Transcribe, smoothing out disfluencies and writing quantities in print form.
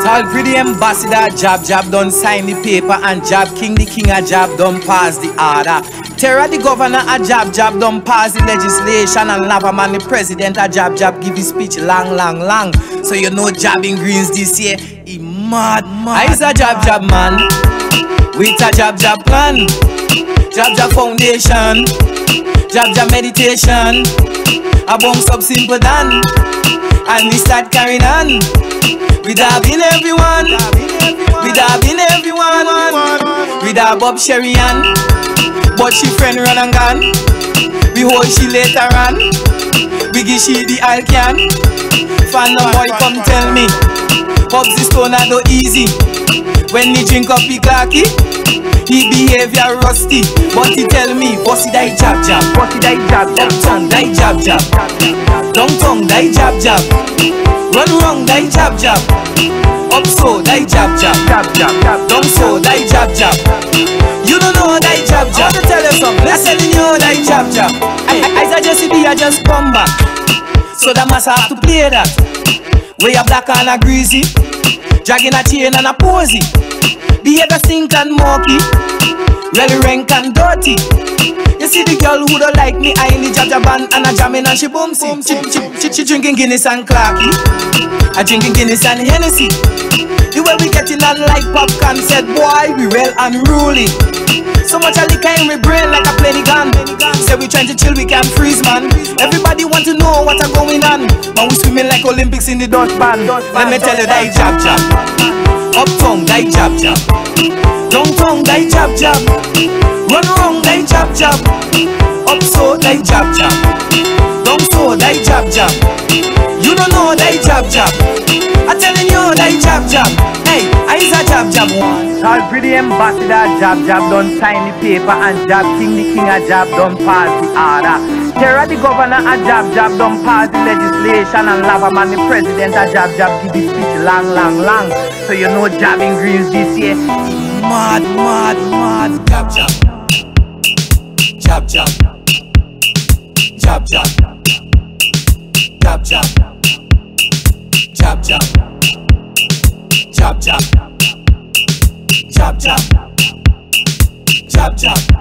Tall pretty ambassador, Jab done sign the paper, and Jab King the king a Jab done pass the order. Terror the governor a Jab done pass the legislation, and Lava man the president a Jab give his speech long. So you know Jab in Greens this year, he mad. I's a Jab man, with a Jab plan, Jab foundation, Jab meditation, a bounce up simple done, and we start carrying on. We dabbing everyone, we dabbing everyone, we dab up Sherry-Ann, but she friend run and gone. We hold she later on, we give she the alcan. Fan the boy come tell me, Bubsy Stone a do easy. When he drink up he clacky, he behavior rusty. But he tell me, bossy die jab, bossy die jab, uptown die jab, downtown die jab, run wrong die jab, up so die jab, down so die jab. You don't know die jab. I want to tell you something. I'm telling you die jab. I just be, I just come back. So the massa have to play that. Where you black and a greasy, dragging a chain and a posy. Behavior stink and murky, really rank and dirty. You see the girl who don't like me, I in the jab band and a jamming and she boomsy. She drinking Guinness and Clarky, I drinking Guinness and Hennessy. The way we getting on like popcorn, said boy we well unruly. So much of liquor in my brain like a plenty gun. Say we trying to chill, we can't freeze man. Everybody want to know what's going on, but we swimming like Olympics in the dustpan. Let me tell you that jab. Uptown die jab, downtown die jab, run wrong die jab, up so die jab, down so die jab. You don't know die jab. I'm telling you die jab. Hey, I's a jab one. Tall pretty ambassador, Jab done sign the paper, and Jab King the king a Jab done pass the order. Terror the governor a Jab done pass the legislation, and Lava man the president a Jab give his speech long. So you know Jab in Greens this year, mad. Jab. Jab.